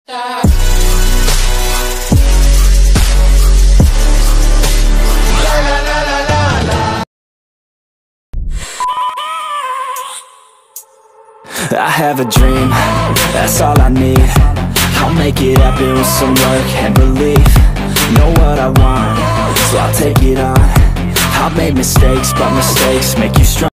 I have a dream, that's all I need. I'll make it happen with some work and belief. Know what I want, so I'll take it on. I've made mistakes, but mistakes make you strong.